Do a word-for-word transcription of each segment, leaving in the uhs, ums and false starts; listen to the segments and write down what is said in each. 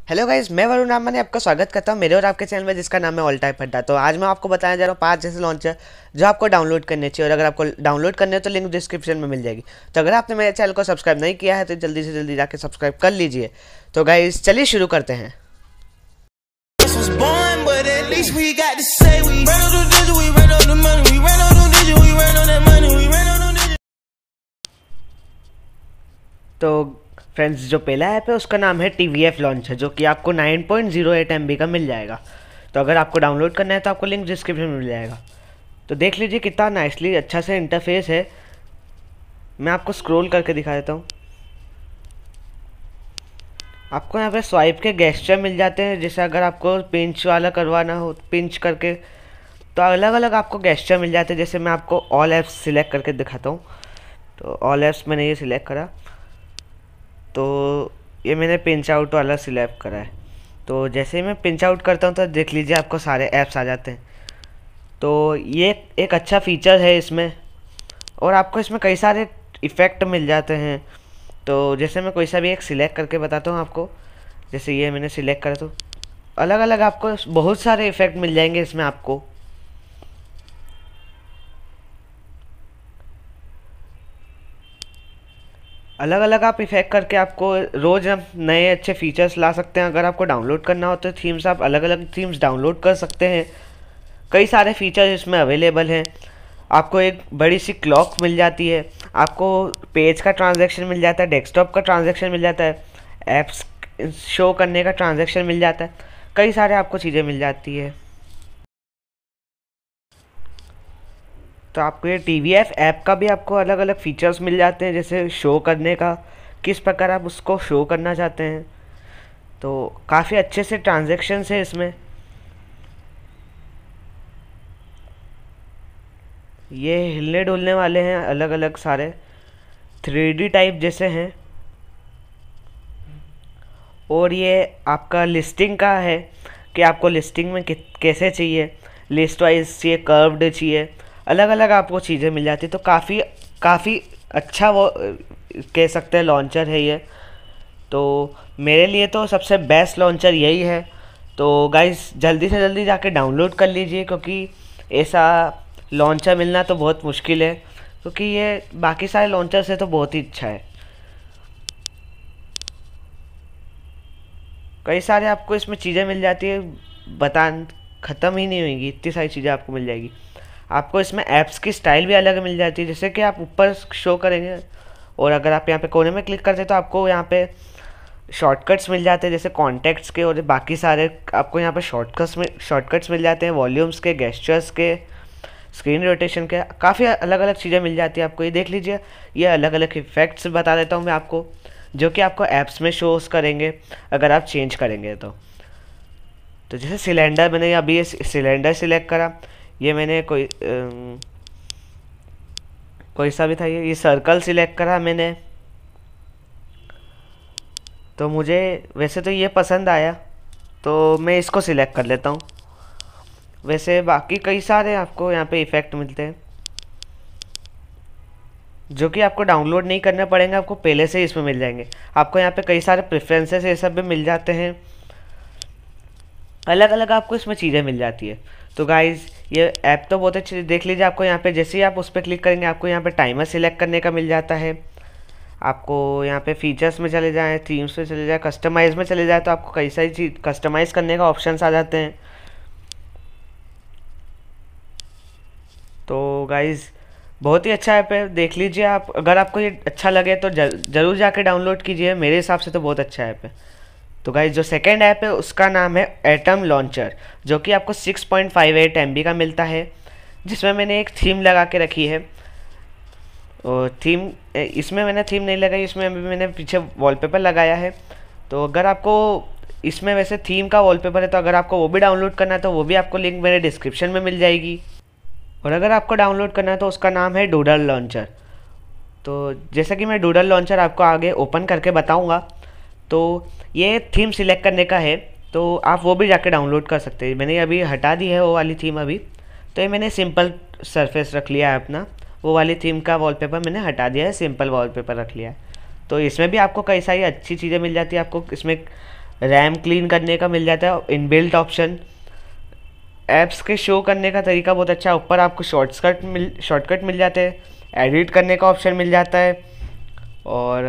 Hello guys, मैं वरुण रामन ने आपका स्वागत करता हूं मेरे और आपके चैनल में जिसका नाम है ऑल टाइप अड्डा। तो आज मैं आपको बताने जा रहा हूं पांच ऐसे लॉन्चर जो आपको डाउनलोड करने चाहिए, और अगर आपको डाउनलोड करने हो तो लिंक डिस्क्रिप्शन में मिल जाएगी। तो अगर आपने मेरे चैनल को सब्सक्राइब नहीं किया है तो जल्दी से जल्दी जाके सब्सक्राइब कर लीजिए। तो गाइस चलिए शुरू करते हैं। तो फ्रेंड्स, जो पहला ऐप है उसका नाम है टी वी एफ लॉन्चर, जो कि आपको nine point zero eight M B का मिल जाएगा। तो अगर आपको डाउनलोड करना है तो आपको लिंक डिस्क्रिप्शन में मिल जाएगा। तो देख लीजिए कितना नाइसली अच्छा से इंटरफेस है। मैं आपको स्क्रॉल करके दिखा देता हूँ। आपको यहाँ पे स्वाइप के गेस्चर मिल जाते हैं, जैसे अगर आपको पिंच वाला करवाना हो, पिंच करके तो अलग अलग आपको गेस्चर मिल जाते हैं। जैसे मैं आपको ऑल ऐप्स सिलेक्ट करके दिखाता हूँ। तो ऑल ऐप्स मैंने ये सिलेक्ट करा, तो ये मैंने पिंच आउट वाला सिलेक्ट करा है। तो जैसे ही मैं पिंच आउट करता हूँ तो देख लीजिए आपको सारे ऐप्स आ जाते हैं। तो ये एक अच्छा फीचर है इसमें, और आपको इसमें कई सारे इफ़ेक्ट मिल जाते हैं। तो जैसे मैं कोई सा भी एक सिलेक्ट करके बताता हूँ आपको। जैसे ये मैंने सिलेक्ट करा, तो अलग अलग आपको बहुत सारे इफ़ेक्ट मिल जाएंगे इसमें। आपको अलग अलग आप इफेक्ट करके आपको रोज़ हम नए अच्छे फीचर्स ला सकते हैं। अगर आपको डाउनलोड करना हो तो थीम्स, आप अलग अलग थीम्स डाउनलोड कर सकते हैं। कई सारे फीचर्स इसमें अवेलेबल हैं। आपको एक बड़ी सी क्लॉक मिल जाती है, आपको पेज का ट्रांजैक्शन मिल जाता है, डेस्कटॉप का ट्रांजैक्शन मिल जाता है, ऐप्स शो करने का ट्रांजैक्शन मिल जाता है। कई सारे आपको चीज़ें मिल जाती है। तो आपको ये टी वी एफ ऐप का भी आपको अलग अलग फीचर्स मिल जाते हैं, जैसे शो करने का, किस प्रकार आप उसको शो करना चाहते हैं। तो काफ़ी अच्छे से ट्रांजैक्शंस है इसमें। ये हिलने डुलने वाले हैं अलग अलग सारे, थ्री डी टाइप जैसे हैं। और ये आपका लिस्टिंग का है कि आपको लिस्टिंग में कैसे चाहिए, लिस्ट वाइज चाहिए, कर्व्ड चाहिए, अलग अलग आपको चीज़ें मिल जाती। तो काफ़ी काफ़ी अच्छा वो कह सकते हैं लॉन्चर है ये। तो मेरे लिए तो सबसे बेस्ट लॉन्चर यही है। तो गाइस जल्दी से जल्दी जाके डाउनलोड कर लीजिए, क्योंकि ऐसा लॉन्चर मिलना तो बहुत मुश्किल है, क्योंकि ये बाकी सारे लॉन्चर से तो बहुत ही अच्छा है। कई सारे आपको इसमें चीज़ें मिल जाती है, बता ख़त्म ही नहीं होंगी, इतनी सारी चीज़ें आपको मिल जाएगी। आपको इसमें ऐप्स की स्टाइल भी अलग मिल जाती है, जैसे कि आप ऊपर शो करेंगे और अगर आप यहाँ पे कोने में क्लिक करते हैं तो आपको यहाँ पे शॉर्टकट्स मिल जाते हैं, जैसे कॉन्टेक्ट्स के और बाकी सारे आपको यहाँ पे शॉर्टकट्स में शॉर्टकट्स मिल जाते हैं, वॉल्यूम्स के, गेस्चर्स के, स्क्रीन रोटेशन के, काफ़ी अलग अलग चीज़ें मिल जाती है आपको। ये देख लीजिए, ये अलग अलग इफ़ेक्ट्स बता देता हूँ मैं आपको, जो कि आपको ऐप्स में शोज़ करेंगे अगर आप चेंज करेंगे तो। तो जैसे सिलेंडर, मैंने अभी ये सिलेंडर सिलेक्ट करा, ये मैंने कोई अम, कोई सा भी था, ये ये सर्कल सिलेक्ट करा मैंने। तो मुझे वैसे तो ये पसंद आया, तो मैं इसको सिलेक्ट कर लेता हूँ। वैसे बाकी कई सारे आपको यहाँ पे इफ़ेक्ट मिलते हैं, जो कि आपको डाउनलोड नहीं करना पड़ेंगे, आपको पहले से ही इसमें मिल जाएंगे। आपको यहाँ पे कई सारे प्रेफरेंसेस ये सब भी मिल जाते हैं, अलग अलग आपको इसमें चीज़ें मिल जाती है। तो गाइज़ ये ऐप तो बहुत अच्छी, देख लीजिए आपको यहाँ पे जैसे ही आप उस पर क्लिक करेंगे आपको यहाँ पे टाइमर सिलेक्ट करने का मिल जाता है। आपको यहाँ पे फीचर्स में चले जाएँ, थीम्स में चले जाए, कस्टमाइज़ में चले जाए, तो आपको कई सारी चीज़ कस्टमाइज़ करने का ऑप्शंस आ जाते हैं। तो गाइज़ बहुत ही अच्छा ऐप है, देख लीजिए आप। अगर आपको ये अच्छा लगे तो ज़रूर जाके डाउनलोड कीजिए, मेरे हिसाब से तो बहुत अच्छा ऐप है। तो गाइज जो सेकंड ऐप है उसका नाम है एटम लॉन्चर, जो कि आपको six point five eight M B का मिलता है, जिसमें मैंने एक थीम लगा के रखी है। और थीम इसमें मैंने थीम नहीं लगाई, इसमें अभी मैंने पीछे वॉलपेपर लगाया है। तो अगर आपको इसमें वैसे थीम का वॉलपेपर है, तो अगर आपको वो भी डाउनलोड करना है तो वो भी आपको लिंक मेरे डिस्क्रिप्शन में मिल जाएगी। और अगर आपको डाउनलोड करना है तो उसका नाम है डूडल लॉन्चर। तो जैसे कि मैं डूडल लॉन्चर आपको आगे ओपन करके बताऊँगा। तो ये थीम सिलेक्ट करने का है, तो आप वो भी जाके डाउनलोड कर सकते हैं। मैंने अभी हटा दी है वो वाली थीम अभी, तो ये मैंने सिंपल सरफेस रख लिया है अपना, वो वाली थीम का वॉलपेपर मैंने हटा दिया है, सिंपल वॉलपेपर रख लिया है। तो इसमें भी आपको कई सारी अच्छी चीज़ें मिल जाती है। आपको इसमें रैम क्लीन करने का मिल जाता है, इनबिल्ट ऑप्शन। ऐप्स के शो करने का तरीका बहुत अच्छा है, ऊपर आपको शॉर्टकट मिल शॉर्टकट मिल जाते हैं, एडिट करने का ऑप्शन मिल जाता है, और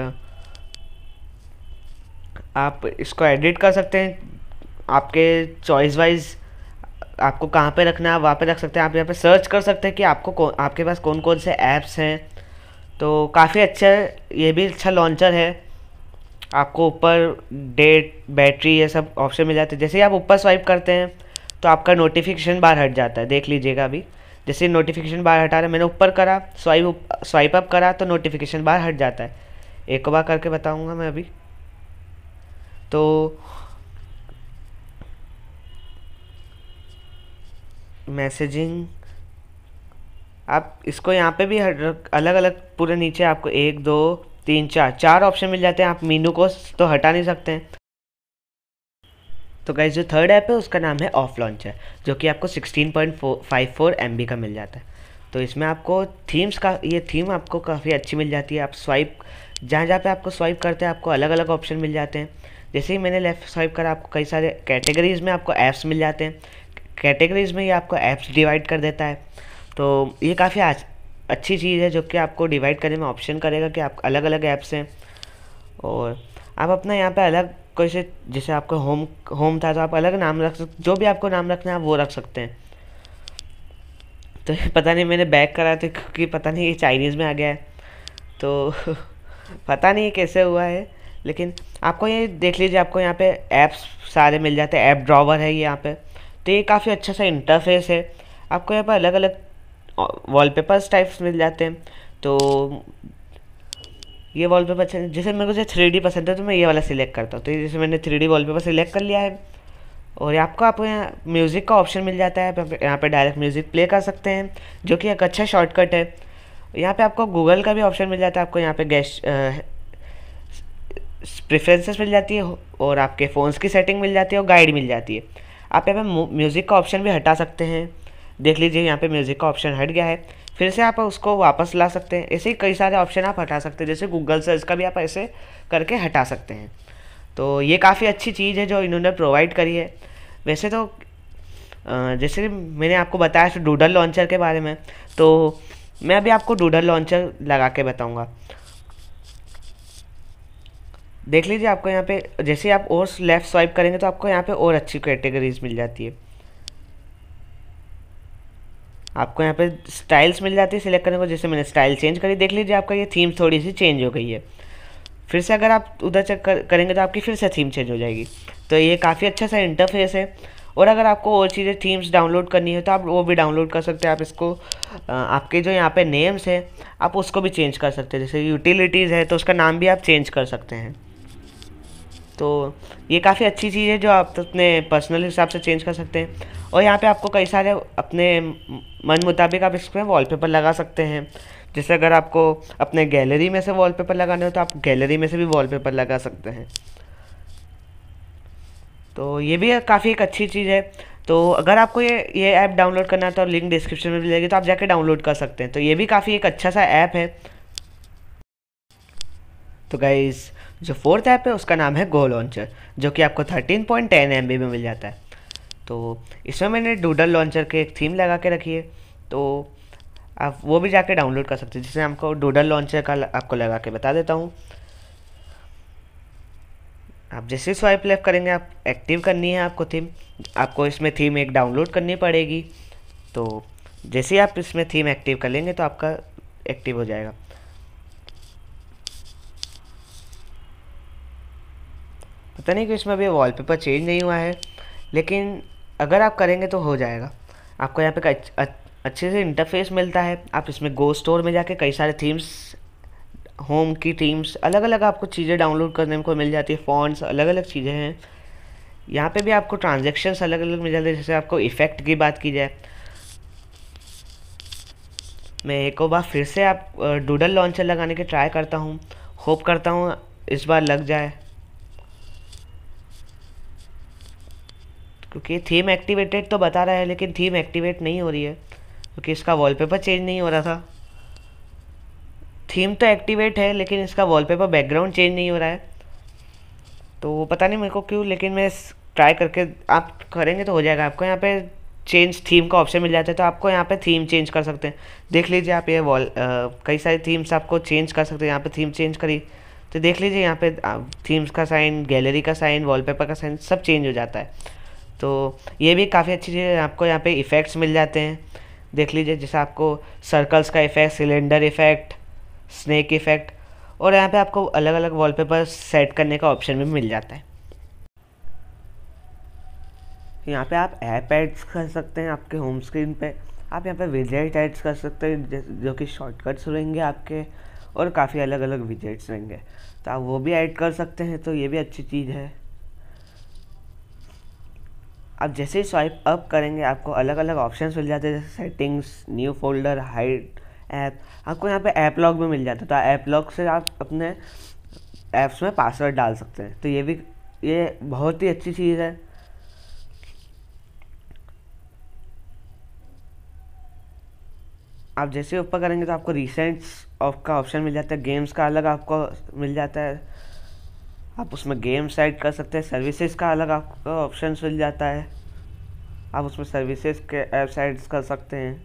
आप इसको एडिट कर सकते हैं आपके चॉइस वाइज। आपको कहाँ पे रखना है वहाँ पे रख सकते हैं। आप यहाँ पे सर्च कर सकते हैं कि आपको कौन आपके पास कौन कौन से ऐप्स हैं। तो काफ़ी अच्छा, ये भी अच्छा लॉन्चर है। आपको ऊपर डेट, बैटरी, ये सब ऑप्शन मिल जाते हैं। जैसे ही आप ऊपर स्वाइप करते हैं तो आपका नोटिफिकेशन बार हट जाता है, देख लीजिएगा अभी। जैसे नोटिफिकेशन बार हटा रहा है, मैंने ऊपर करा, स्वाइप स्वाइप अप करा तो नोटिफिकेशन बार हट जाता है। एक बार करके बताऊंगा मैं अभी। तो मैसेजिंग, आप इसको यहाँ पे भी अलग अलग पूरे नीचे आपको एक दो तीन चार चार ऑप्शन मिल जाते हैं। आप मीनू को तो हटा नहीं सकते हैं। तो गाइस जो थर्ड ऐप है उसका नाम है ऑफ लॉन्चर, जो कि आपको sixteen point five four M B का मिल जाता है। तो इसमें आपको थीम्स का, ये थीम आपको काफ़ी अच्छी मिल जाती है। आप स्वाइप जहाँ जहाँ पे आपको स्वाइप करते हैं आपको अलग अलग ऑप्शन मिल जाते हैं। जैसे ही मैंने लेफ़्ट स्वाइप करा, आपको कई सारे कैटेगरीज़ में आपको ऐप्स मिल जाते हैं। कैटेगरीज़ में ये आपको ऐप्स डिवाइड कर देता है। तो ये काफ़ी अच्छी चीज़ है, जो कि आपको डिवाइड करने में ऑप्शन करेगा कि आप अलग अलग ऐप्स हैं। और आप अपना यहाँ पे अलग कोई से, जैसे आपका होम होम था तो आप अलग नाम रख सकते, जो भी आपको नाम रखना है आप वो रख सकते हैं। तो पता नहीं मैंने बैक करा था क्योंकि पता नहीं ये चाइनीज़ में आ गया है, तो पता नहीं कैसे हुआ है। लेकिन आपको ये देख लीजिए, आपको यहाँ पे ऐप्स सारे मिल जाते हैं, ऐप ड्रॉवर है ये यहाँ पे। तो ये काफ़ी अच्छा सा इंटरफेस है। आपको यहाँ पर अलग अलग वॉलपेपर्स टाइप्स मिल जाते हैं। तो ये वॉलपेपर अच्छा, जैसे मेरे को जो थ्री डी पसंद है तो मैं ये वाला सिलेक्ट करता हूँ। तो जैसे मैंने थ्री डी वॉलपेपर सिलेक्ट कर लिया है। और आपको आपको यहाँ म्यूज़िक का ऑप्शन मिल जाता है। आप यहाँ पे डायरेक्ट म्यूज़िक प्ले कर सकते हैं, जो कि एक अच्छा शॉर्टकट है। यहाँ पे आपको गूगल का भी ऑप्शन मिल जाता है। आपको यहाँ पे गेस्ट प्रेफरेंसेस मिल जाती है, और आपके फ़ोन्स की सेटिंग मिल जाती है, और गाइड मिल जाती है। आप यहाँ पे म्यूज़िक का ऑप्शन भी हटा सकते हैं। देख लीजिए यहाँ पे म्यूज़िक का ऑप्शन हट गया है, फिर से आप उसको वापस ला सकते हैं। ऐसे ही कई सारे ऑप्शन आप हटा सकते हैं, जैसे गूगल सर्च का भी आप ऐसे करके हटा सकते हैं। तो ये काफ़ी अच्छी चीज़ है जो इन्होंने प्रोवाइड करी है। वैसे तो जैसे मैंने आपको बताया था डूडल लॉन्चर के बारे में, तो मैं अभी आपको डूडल लॉन्चर लगा के बताऊँगा। देख लीजिए, आपको यहाँ पे जैसे आप और लेफ़्ट स्वाइप करेंगे तो आपको यहाँ पे और अच्छी कैटेगरीज मिल जाती है। आपको यहाँ पे स्टाइल्स मिल जाती है सिलेक्ट करने को। जैसे मैंने स्टाइल चेंज करी, देख लीजिए आपका ये थीम थोड़ी सी चेंज हो गई है। फिर से अगर आप उधर चेक कर, करेंगे तो आपकी फिर से थीम चेंज हो जाएगी। तो ये काफ़ी अच्छा सा इंटरफेस है। और अगर आपको और चीज़ें थीम्स डाउनलोड करनी है तो आप वो भी डाउनलोड कर सकते हैं। आप इसको आपके जो यहाँ पे नेम्स है आप उसको भी चेंज कर सकते हैं। जैसे यूटिलिटीज़ है तो उसका नाम भी आप चेंज कर सकते हैं। तो ये काफ़ी अच्छी चीज़ है जो आप अपने पर्सनल हिसाब से चेंज कर सकते हैं। और यहाँ पे आपको कई सारे अपने मन मुताबिक आप इसमें वॉलपेपर लगा सकते हैं। जैसे अगर आपको अपने गैलरी में से वॉलपेपर लगाने हो तो आप गैलरी में से भी वॉलपेपर लगा सकते हैं। तो ये भी काफ़ी एक अच्छी चीज़ है। तो अगर आपको ये ये ऐप डाउनलोड करना है तो लिंक डिस्क्रिप्शन में मिलेगी, तो आप जाके डाउनलोड कर सकते हैं। तो ये भी काफ़ी एक अच्छा सा ऐप है। तो गाइस जो फोर्थ ऐप है उसका नाम है गो लॉन्चर, जो कि आपको thirteen point ten M B में मिल जाता है। तो इसमें मैंने डूडल लॉन्चर के एक थीम लगा के रखी है, तो आप वो भी जाके डाउनलोड कर सकते हैं। जिसमें आपको डूडल लॉन्चर का आपको लगा के बता देता हूँ। आप जैसे स्वाइप लेफ्ट करेंगे, आप एक्टिव करनी है आपको थीम। आपको इसमें थीम एक डाउनलोड करनी पड़ेगी। तो जैसे ही आप इसमें थीम एक्टिव कर लेंगे तो आपका एक्टिव हो जाएगा। पता नहीं कि इसमें अभी वॉलपेपर चेंज नहीं हुआ है, लेकिन अगर आप करेंगे तो हो जाएगा। आपको यहाँ पे अच्छे से इंटरफेस मिलता है। आप इसमें गो स्टोर में जाके कई सारे थीम्स, होम की थीम्स, अलग अलग आपको चीज़ें डाउनलोड करने को मिल जाती है। फॉन्ट्स, अलग अलग चीज़ें हैं। यहाँ पे भी आपको ट्रांजेक्शन्स अलग अलग मिल जाते हैं। जैसे आपको इफ़ेक्ट की बात की जाए, मैं एक बार फिर से आप डूडल लॉन्चर लगाने की ट्राई करता हूँ। होप करता हूँ इस बार लग जाए, क्योंकि थीम एक्टिवेटेड तो बता रहा है लेकिन थीम एक्टिवेट नहीं हो रही है, क्योंकि इसका वॉलपेपर चेंज नहीं हो रहा था। थीम तो एक्टिवेट है लेकिन इसका वॉलपेपर बैकग्राउंड चेंज नहीं हो रहा है। तो पता नहीं मेरे को क्यों, लेकिन मैं ट्राई करके, आप करेंगे तो हो जाएगा। आपको यहाँ पे चेंज थीम का ऑप्शन मिल जाता है, तो आपको यहाँ पे थीम चेंज कर सकते हैं। देख लीजिए आप ये वॉल कई सारी थीम्स आपको चेंज कर सकते हैं। यहाँ पे थीम चेंज करी तो देख लीजिए यहाँ पे थीम्स का साइन, गैलरी का साइन, वॉलपेपर का साइन सब चेंज हो जाता है। तो ये भी काफ़ी अच्छी चीज़ है। आपको यहाँ पे इफ़ेक्ट्स मिल जाते हैं, देख लीजिए, जैसे आपको सर्कल्स का effect, cylinder effect, snake effect, और यहाँ पे आपको अलग अलग वॉलपेपर सेट करने का ऑप्शन भी मिल जाता है। यहाँ पे आप ऐप ऐड्स कर सकते हैं आपके होम स्क्रीन पे। आप यहाँ पे विजेट ऐड्स कर सकते हैं जो कि शॉर्टकट्स रहेंगे आपके, और काफ़ी अलग अलग विजेट्स रहेंगे, तो आप वो भी ऐड कर सकते हैं। तो ये भी अच्छी चीज़ है। आप जैसे ही स्वाइप अप करेंगे आपको अलग अलग ऑप्शंस मिल जाते हैं, जैसे settings, new folder, hide app. आपको यहाँ पे ऐप लॉक भी मिल जाता है, तो ऐप लॉक से आप अपने ऐप्स में पासवर्ड डाल सकते हैं। तो ये भी ये बहुत ही अच्छी चीज़ है। आप जैसे ऊपर करेंगे तो आपको रिसेंट्स ऑफ का ऑप्शन मिल जाता है, गेम्स का अलग आपको मिल जाता है, आप उसमें गेम्स ऐड कर सकते हैं। सर्विसेज का अलग आपको ऑप्शन मिल जाता है, आप उसमें सर्विसेज के ऐप्स ऐड कर सकते हैं।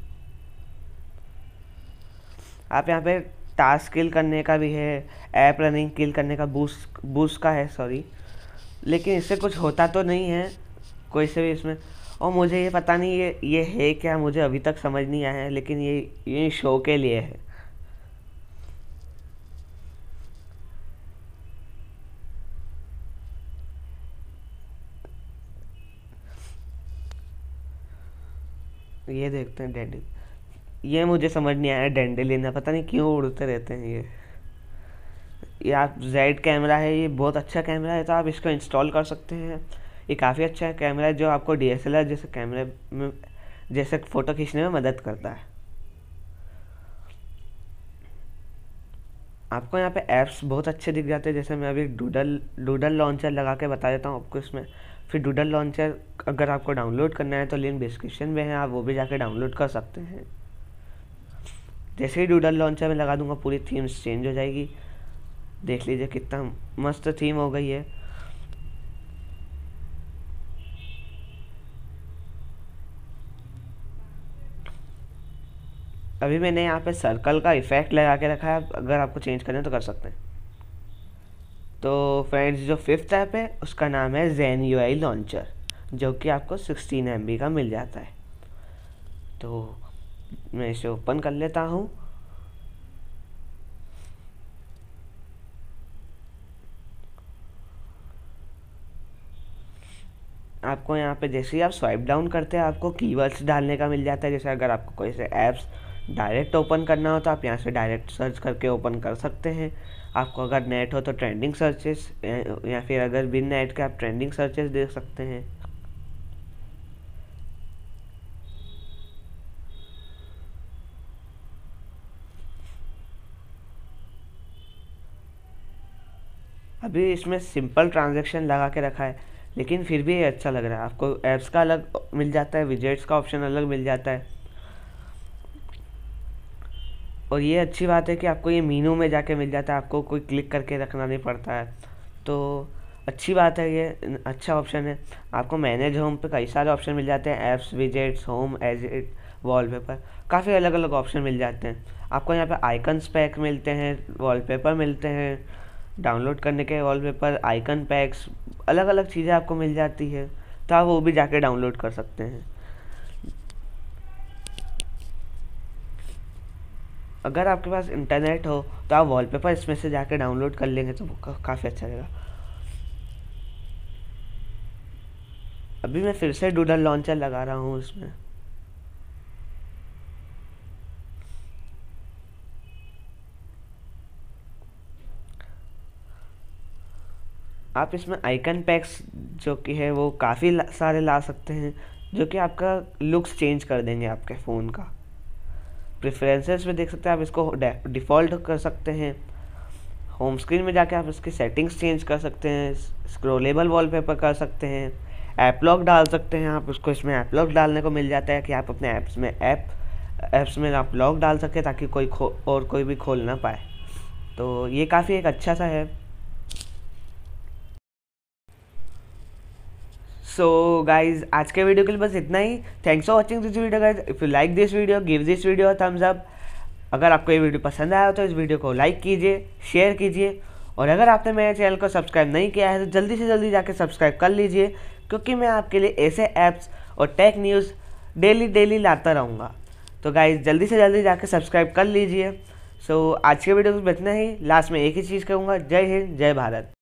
आप यहाँ पे टास्क किल करने का भी है, ऐप रनिंग किल करने का, बूस्ट बूस्ट का है सॉरी, लेकिन इससे कुछ होता तो नहीं है कोई से भी इसमें। और मुझे ये पता नहीं ये ये है क्या, मुझे अभी तक समझ नहीं आया है, लेकिन ये ये शो के लिए है। ये देखते हैं डेंडल, ये मुझे समझ नहीं आया डेंडेलिन, पता नहीं क्यों उड़ते रहते हैं ये। ये आप जेड कैमरा है, ये बहुत अच्छा कैमरा है, तो आप इसको इंस्टॉल कर सकते हैं। ये काफ़ी अच्छा है कैमरा है, जो आपको डी एस एल आर जैसे कैमरे में जैसे फ़ोटो खींचने में मदद करता है। आपको यहाँ पे ऐप्स बहुत अच्छे दिख जाते हैं, जैसे मैं अभी डूडल डूडल लॉन्चर लगा के बता देता हूँ आपको इसमें। फिर डूडल लॉन्चर अगर आपको डाउनलोड करना है तो लिंक डिस्क्रिप्शन में है, आप वो भी जाके डाउनलोड कर सकते हैं। जैसे ही डूडल लॉन्चर में लगा दूंगा पूरी थीम्स चेंज हो जाएगी। देख लीजिए कितना मस्त थीम हो गई है। अभी मैंने यहाँ पे सर्कल का इफेक्ट लगा के रखा है, अगर आपको चेंज करना है तो कर सकते हैं। तो फ्रेंड्स, जो फिफ्थ ऐप है उसका नाम है जेन यू आई लॉन्चर, जो कि आपको सिक्सटीन एम बी का मिल जाता है। तो मैं इसे ओपन कर लेता हूँ। आपको यहाँ पे जैसे ही आप स्वाइप डाउन करते हैं आपको कीवर्ड्स डालने का मिल जाता है। जैसे अगर आपको कोई से ऐप्स डायरेक्ट ओपन करना हो तो आप यहाँ से डायरेक्ट सर्च करके ओपन कर सकते हैं। आपको अगर नेट हो तो ट्रेंडिंग सर्चेस, या फिर अगर बिन नेट के आप ट्रेंडिंग सर्चेस देख सकते हैं। अभी इसमें सिंपल ट्रांजैक्शन लगा के रखा है, लेकिन फिर भी ये अच्छा लग रहा है। आपको ऐप्स का अलग मिल जाता है, विजेट्स का ऑप्शन अलग मिल जाता है। और ये अच्छी बात है कि आपको ये मीनू में जाके मिल जाता है, आपको कोई क्लिक करके रखना नहीं पड़ता है। तो अच्छी बात है, ये अच्छा ऑप्शन है। आपको मैनेज होम पे कई सारे ऑप्शन मिल जाते हैं, apps, widgets, home, edit, wallpaper, काफ़ी अलग अलग ऑप्शन मिल जाते हैं। आपको यहाँ पे आइकन्स पैक मिलते हैं, वॉलपेपर मिलते हैं, डाउनलोड करने के वॉलपेपर, आइकन पैक्स, अलग अलग चीज़ें आपको मिल जाती है, तो आप वो भी जाके डाउनलोड कर सकते हैं। अगर आपके पास इंटरनेट हो तो आप वॉलपेपर इसमें से जाके डाउनलोड कर लेंगे तो का, काफ़ी अच्छा रहेगा। अभी मैं फिर से डूडल लॉन्चर लगा रहा हूँ इसमें। आप इसमें आइकन पैक्स जो कि है वो काफ़ी सारे ला सकते हैं, जो कि आपका लुक्स चेंज कर देंगे आपके फ़ोन का। प्रेफरेंसेस में देख सकते हैं, आप इसको डिफ़ॉल्ट कर सकते हैं। होम स्क्रीन में जाके आप इसकी सेटिंग्स चेंज कर सकते हैं, स्क्रोलेबल वॉलपेपर कर सकते हैं, ऐप लॉक डाल सकते हैं। आप उसको इसमें ऐप लॉक डालने को मिल जाता है कि आप अपने ऐप्स में ऐप ऐप्स में आप लॉक डाल सकें ताकि कोई खो और कोई भी खोल ना पाए। तो ये काफ़ी एक अच्छा सा है। सो गाइज आज के वीडियो के लिए बस इतना ही। Thanks for watching this video guys. If you like this video give this video thumbs up. अगर आपको ये वीडियो पसंद आया हो तो इस वीडियो को लाइक कीजिए, शेयर कीजिए, और अगर आपने मेरे चैनल को सब्सक्राइब नहीं किया है तो जल्दी से जल्दी जाके सब्सक्राइब कर लीजिए, क्योंकि मैं आपके लिए ऐसे ऐप्स और टेक न्यूज़ डेली डेली लाता रहूँगा। तो गाइज जल्दी से जल्दी जाके सब्सक्राइब कर लीजिए। सो आज के वीडियो को इतना ही। लास्ट में एक ही चीज़ कहूँगा, जय हिंद जय भारत।